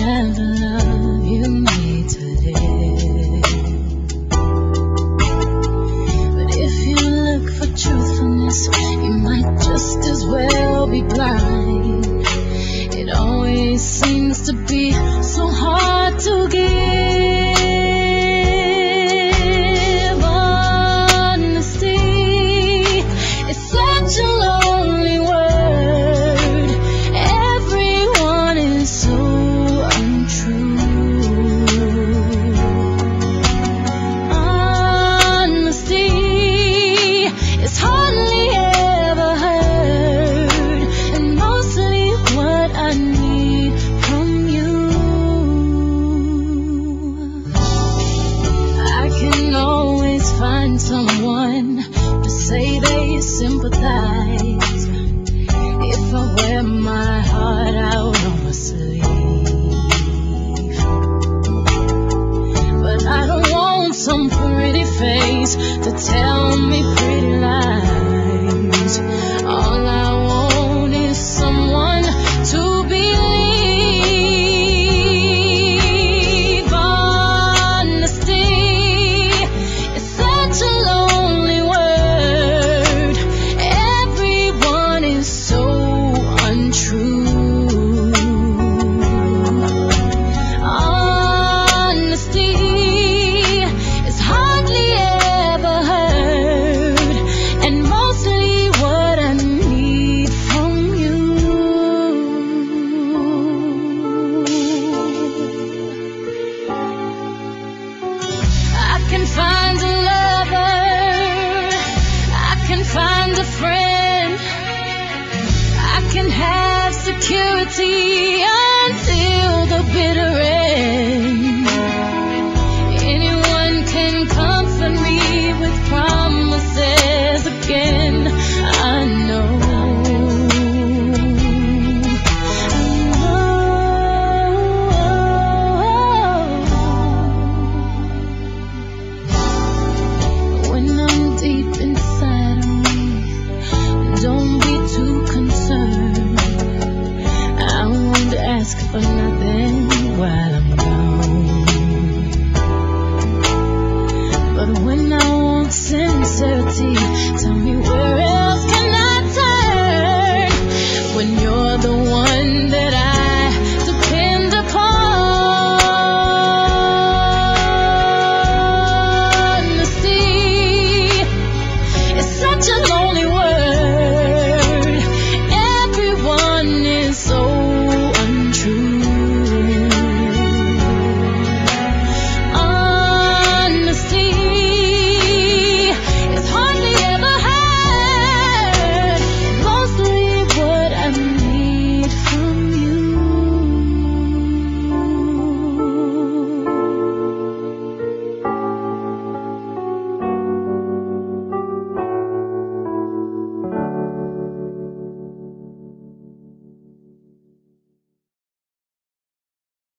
have the love you need today. But if you look for truthfulness, you might just as well be blind. It always seems to be so hard to give. Honesty is such a lonely word. Everyone is so untrue. Honesty is hardly ever heard, and mostly what I need from you. I can always find someone to say they sympathize if I wear my heart out on my sleeve. But I don't want some pretty face to tell me pretty lies. All I want is someone to believe. Honesty is such a lonely word. Everyone is so untrue. Honesty is hardly ever heard, and mostly what I need from you. I can find a lover, I can find a friend, I can have security